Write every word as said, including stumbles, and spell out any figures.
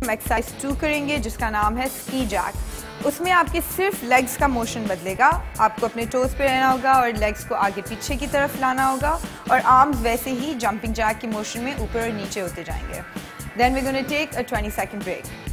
हम exercise two करेंगे जिसका नाम है स्की जैक। उसमें आपके सिर्फ लेग्स का मोशन बदलेगा, आपको अपने टोज पे रहना होगा और लेग्स को आगे पीछे की तरफ लाना होगा और आर्म्स वैसे ही जंपिंग जैक के मोशन में ऊपर और नीचे होते जाएंगे। Then we gonna take a twenty second break.